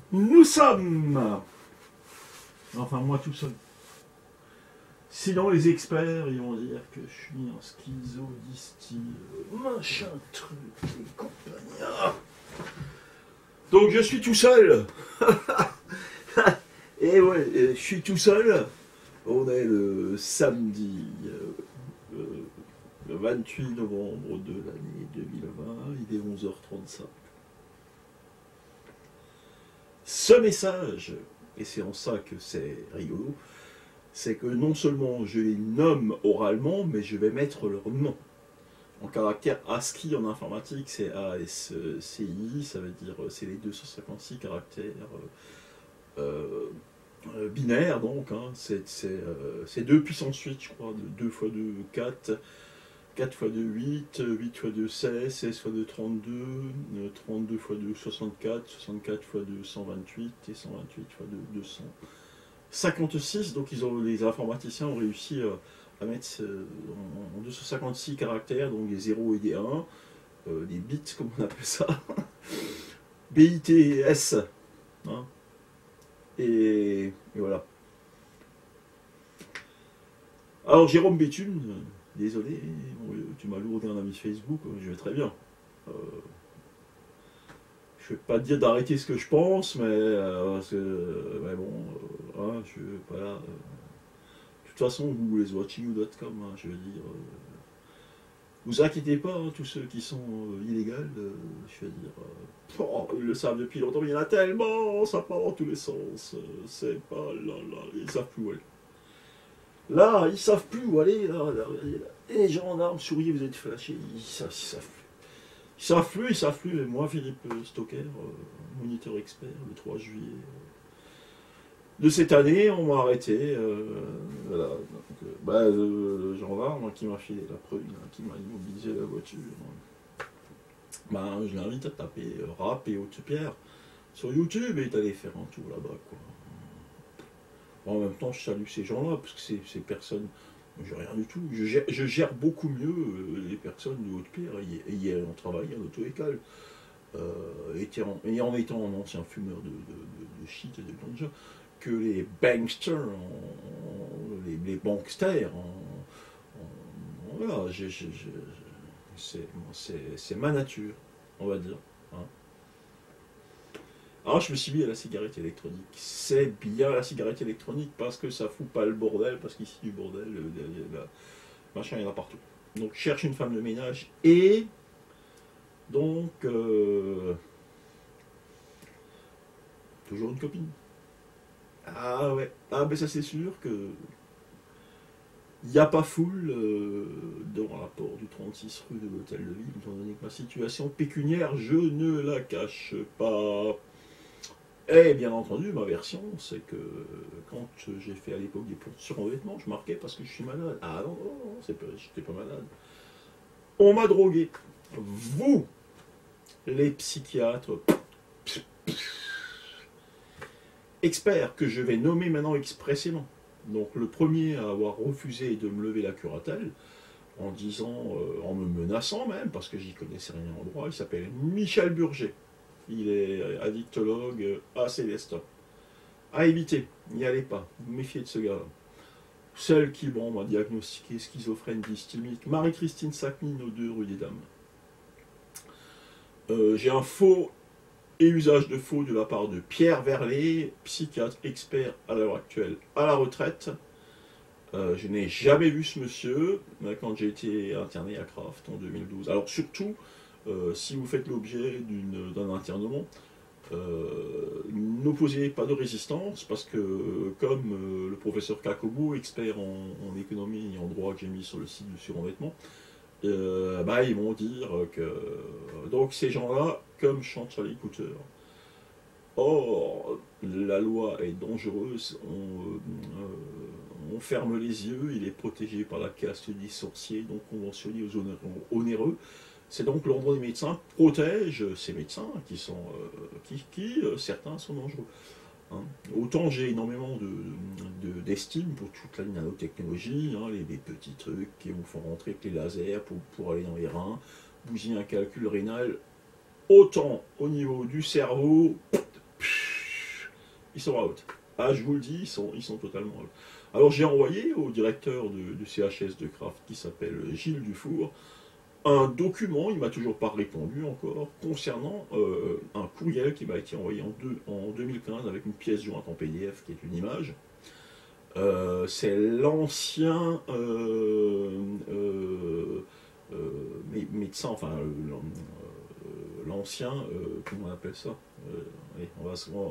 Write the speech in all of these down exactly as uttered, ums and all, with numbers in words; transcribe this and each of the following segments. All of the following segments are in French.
Nous sommes, enfin moi tout seul. Sinon les experts ils vont dire que je suis en schizo, dysthyl, machin truc et compagnie. Ah. Donc je suis tout seul. Et ouais, je suis tout seul. On est le samedi euh, euh, le vingt-huit novembre de l'année deux mille vingt, il est onze heures trente-cinq. Ce message, et c'est en ça que c'est rigolo, c'est que non seulement je les nomme oralement, mais je vais mettre leur nom. En caractère ASCII en informatique, c'est A S C I, ça veut dire c'est les deux cent cinquante-six caractères euh, euh, binaires, donc, hein, c'est euh, deux puissance huit, je crois, deux fois deux, quatre, quatre fois deux, huit, huit fois deux, seize, seize fois deux, trente-deux, trente-deux fois deux, soixante-quatre, soixante-quatre fois deux, cent vingt-huit, et cent vingt-huit fois deux, deux cent cinquante-six. Donc ils ont, les informaticiens ont réussi à mettre en deux cent cinquante-six caractères, donc des zéros et des un, euh, des bits, comme on appelle ça, B I T S, hein. et, et voilà. Alors Jérôme Béthune, désolé, tu m'as lourdé un ami Facebook, je vais très bien. Euh, je ne vais pas te dire d'arrêter ce que je pense, mais, euh, parce que, mais bon, euh, hein, je voilà. Euh, de toute façon, google is watching you dot com, hein, je veux dire. Euh, vous inquiétez pas, hein, tous ceux qui sont euh, illégaux, euh, je veux dire. Euh, oh, ils le savent depuis longtemps, il y en a tellement, ça part dans tous les sens. Euh, c'est pas là, là, ils savent plus où aller. Là, ils savent plus où aller, là, là, là, là. Les gendarmes, souriez, vous êtes fâchés, ils savent, ils savent plus. Ils savent plus, ils savent plus. Et moi, Philippe Stocker, euh, moniteur expert, le trois juillet euh, de cette année, on m'a arrêté. Euh, voilà. Donc, euh, bah, le, le gendarme qui m'a filé la preuve, qui m'a immobilisé la voiture. Bah, je l'invite à taper euh, rap et Haute-Pierre sur YouTube et d'aller faire un tour là-bas, quoi. En même temps, je salue ces gens-là, parce que ces, ces personnes, je rien du tout. Je gère, je gère beaucoup mieux euh, les personnes de Haute-Pierre, et, et en travaillant en auto-école, euh, et, en, et en étant un ancien fumeur de, de, de, de shit et de ganja, que les banksters, en, en, les, les banksters, en, en, voilà, c'est ma nature, on va dire. Hein. Alors je me suis mis à la cigarette électronique. C'est bien la cigarette électronique parce que ça fout pas le bordel, parce qu'ici du bordel, le, le, le, machin, il y en a partout. Donc je cherche une femme de ménage et donc euh, toujours une copine. Ah ouais, ah ben ça c'est sûr que il n'y a pas foule euh, dans le rapport du trente-six rue de l'Hôtel de Ville, étant donné que ma situation pécuniaire, je ne la cache pas. Et bien entendu, ma version, c'est que quand j'ai fait à l'époque des plans sur en vêtements, je marquais parce que je suis malade. Ah non, non, non, c'est pas, j'étais pas malade. On m'a drogué. Vous, les psychiatres, experts que je vais nommer maintenant expressément. Donc le premier à avoir refusé de me lever la curatelle, en disant, euh, en me menaçant même, parce que j'y connaissais rien en droit, il s'appelle Michel Burger. Il est addictologue à Célestin. À éviter, n'y allez pas, vous méfiez de ce gars-là. Celle qui, bon, m'a diagnostiqué schizophrène dysthymique, Marie-Christine Sacmin, aux deux rue des Dames. Euh, J'ai un faux et usage de faux de la part de Pierre Verlet, psychiatre expert à l'heure actuelle à la retraite. Euh, je n'ai jamais vu ce monsieur quand j'ai été interné à Kraft en deux mille douze. Alors surtout, Euh, si vous faites l'objet d'un internement, euh, n'opposez pas de résistance, parce que euh, comme euh, le professeur Kakobo, expert en, en économie et en droit que j'ai mis sur le site du surendettement, euh, bah, ils vont dire que donc ces gens-là, comme chante Charlie Cooter, or la loi est dangereuse, on, euh, on ferme les yeux, il est protégé par la caste des sorciers, donc conventionné aux onéreux. C'est donc l'ordre des médecins protège ces médecins qui sont, euh, qui, qui euh, certains sont dangereux. Hein. Autant j'ai énormément d'estime de, de, pour toute la nanotechnologie, hein, les, les petits trucs qui vous font rentrer avec les lasers pour, pour aller dans les reins, bousiller un calcul rénal. Autant au niveau du cerveau, ils sont out. Ah, je vous le dis, ils sont, ils sont totalement out. Alors j'ai envoyé au directeur de- du C H S de Kraft, qui s'appelle Gilles Dufour, un document, il m'a toujours pas répondu encore, concernant euh, un courriel qui m'a été envoyé en, deux- en deux mille quinze avec une pièce jointe en P D F qui est une image. Euh, c'est l'ancien euh, euh, euh, mé- médecin, enfin euh, euh, l'ancien, euh, comment on appelle ça. Euh, allez, on va se voir.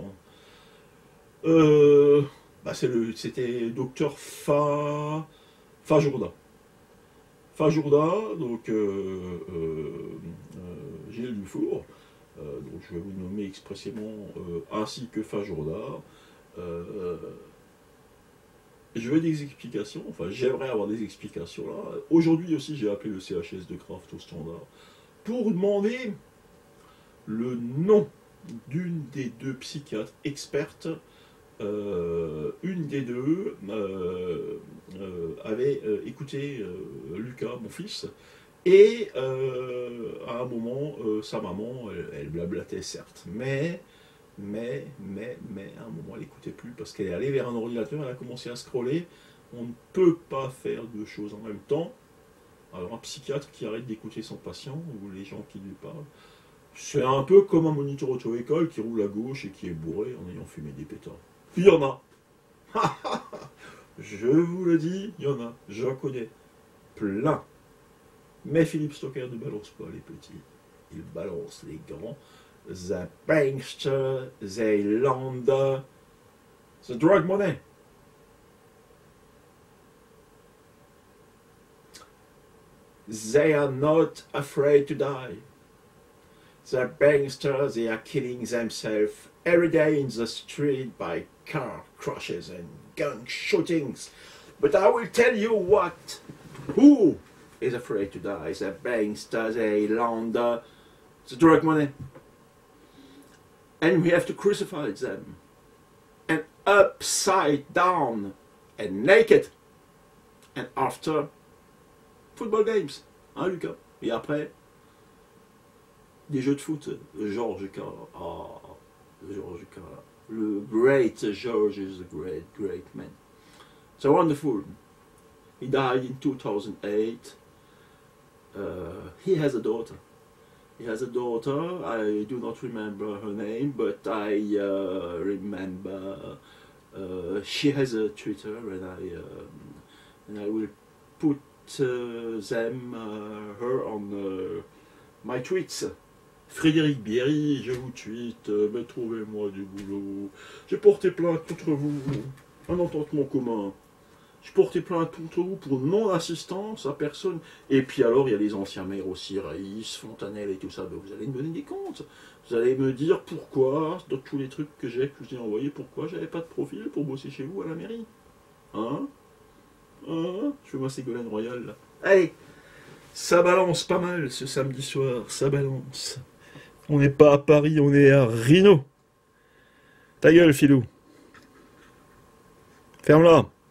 Euh, bah, c'est le, c'était docteur Fa, Fajourda. Fajourda, donc euh, euh, euh, Gilles Dufour, euh, donc je vais vous nommer expressément euh, ainsi que Fajourda. Euh, je veux des explications, enfin j'aimerais avoir des explications là. Aujourd'hui aussi j'ai appelé le C H S de Kraft au standard pour demander le nom d'une des deux psychiatres expertes. Euh, une des deux euh, euh, avait euh, écouté euh, Lucas, mon fils, et euh, à un moment, euh, sa maman, elle, elle blablatait certes, mais, mais, mais, mais, à un moment, elle n'écoutait plus parce qu'elle est allée vers un ordinateur, elle a commencé à scroller. On ne peut pas faire deux choses en même temps. Alors un psychiatre qui arrête d'écouter son patient ou les gens qui lui parlent, c'est un peu comme un moniteur auto-école qui roule à gauche et qui est bourré en ayant fumé des pétards. Il y en a. Je vous le dis, il y en a. J'en connais plein. Mais Philippe Stocker ne balance pas les petits. Il balance les grands. The bankster, they launder, the drug money. They are not afraid to die. The banksters, they are killing themselves every day in the street by car crashes and gun shootings. But I will tell you what, who is afraid to die? The banksters, they launder the drug money. And we have to crucify them. And upside down and naked. And after, football games. Hein, Lucas? Et après, des jeux de foot. Georges Carl. Ah, Georges Carl. Le great George is a great, great man. So wonderful. He died in two thousand eight. Uh, he has a daughter. He has a daughter. I do not remember her name, but I uh, remember uh, she has a Twitter, and I um, and I will put uh, them uh, her on uh, my tweets. Frédéric Bierry, je vous tweete, euh, mais trouvez-moi du boulot. J'ai porté plainte contre vous, un entendement commun. J'ai porté plainte contre vous pour non-assistance à personne. Et puis alors, il y a les anciens maires aussi, Raïs, Fontanelle et tout ça. Ben, vous allez me donner des comptes. Vous allez me dire pourquoi, dans tous les trucs que j'ai, que je vous ai envoyés, pourquoi j'avais pas de profil pour bosser chez vous à la mairie. Hein? Hein? Je fais ma Ségolène Royal, là. Allez, ça balance pas mal ce samedi soir, ça balance. On n'est pas à Paris, on est à Rhino. Ta gueule, filou. Ferme-la.